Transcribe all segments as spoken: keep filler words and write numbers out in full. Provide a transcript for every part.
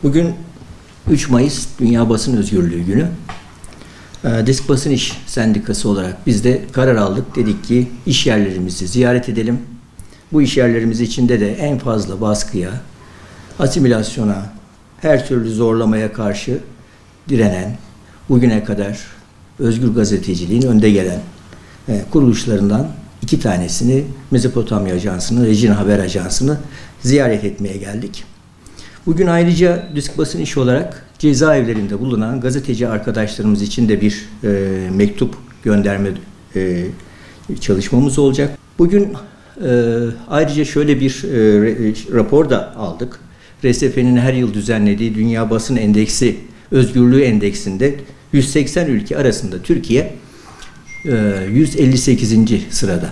Bugün üç Mayıs Dünya Basın Özgürlüğü Günü. Disk Basın İş Sendikası olarak biz de karar aldık. Dedik ki iş yerlerimizi ziyaret edelim. Bu iş yerlerimiz içinde de en fazla baskıya, asimilasyona, her türlü zorlamaya karşı direnen, bugüne kadar özgür gazeteciliğin önde gelen e, kuruluşlarından iki tanesini, Mezopotamya Ajansı'nı, Regina Haber Ajansı'nı ziyaret etmeye geldik. Bugün ayrıca Disk Basın İş olarak cezaevlerinde bulunan gazeteci arkadaşlarımız için de bir e, mektup gönderme e, çalışmamız olacak. Bugün e, ayrıca şöyle bir e, rapor da aldık. R S F'nin her yıl düzenlediği Dünya Basın Endeksi, Özgürlüğü Endeksinde yüz seksen ülke arasında Türkiye e, yüz elli sekizinci sırada.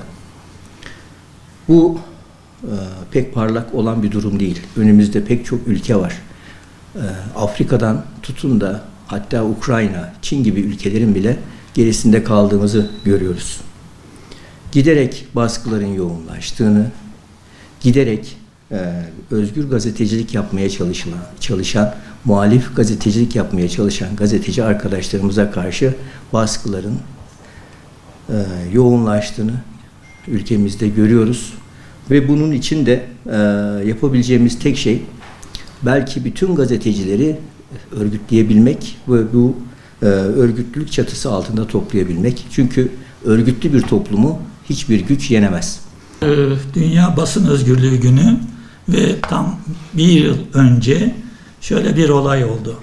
Bu e, pek parlak olan bir durum değil. Önümüzde pek çok ülke var. E, Afrika'dan tutun da hatta Ukrayna, Çin gibi ülkelerin bile gerisinde kaldığımızı görüyoruz. Giderek baskıların yoğunlaştığını, giderek e, özgür gazetecilik yapmaya çalışan, çalışan, muhalif gazetecilik yapmaya çalışan gazeteci arkadaşlarımıza karşı baskıların e, yoğunlaştığını ülkemizde görüyoruz. Ve bunun için de e, yapabileceğimiz tek şey belki bütün gazetecileri örgütleyebilmek ve bu e, örgütlülük çatısı altında toplayabilmek. Çünkü örgütlü bir toplumu hiçbir güç yenemez. Dünya Basın Özgürlüğü Günü ve tam bir yıl önce şöyle bir olay oldu.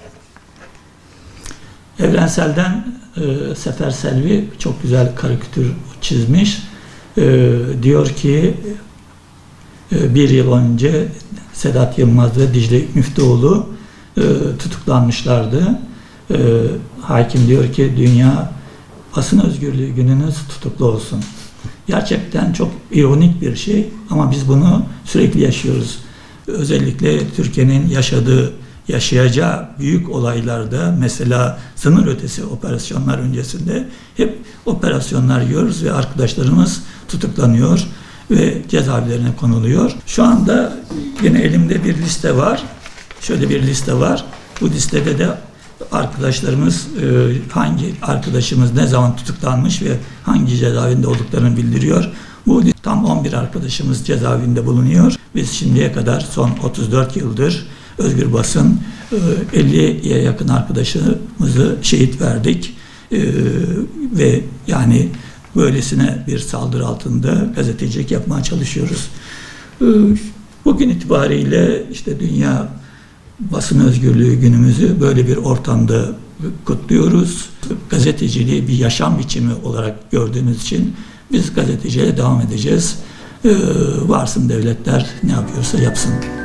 Evrensel'den e, Sefer Selvi çok güzel karikatür çizmiş. E, diyor ki e, bir yıl önce Sedat Yılmaz ve Dicle Müftüoğlu e, tutuklanmışlardı. E, hakim diyor ki Dünya Basın Özgürlüğü Gününüz tutuklu olsun. Gerçekten çok ironik bir şey ama biz bunu sürekli yaşıyoruz. Özellikle Türkiye'nin yaşadığı, yaşayacağı büyük olaylarda, mesela sınır ötesi operasyonlar öncesinde hep operasyonlar yiyoruz ve arkadaşlarımız tutuklanıyor ve cezaevlerine konuluyor. Şu anda yine elimde bir liste var. Şöyle bir liste var. Bu listede de arkadaşlarımız, hangi arkadaşımız ne zaman tutuklanmış ve hangi cezaevinde olduklarını bildiriyor. Bu tam on bir arkadaşımız cezaevinde bulunuyor. Biz şimdiye kadar son otuz dört yıldır Özgür Basın elliye yakın arkadaşımızı şehit verdik. Ve yani böylesine bir saldırı altında gazetecilik yapmaya çalışıyoruz. Bugün itibariyle işte Dünya Basın Özgürlüğü Günümüzü böyle bir ortamda kutluyoruz. Gazeteciliği bir yaşam biçimi olarak gördüğümüz için biz gazeteciliğe devam edeceğiz. Ee, varsın devletler ne yapıyorsa yapsın.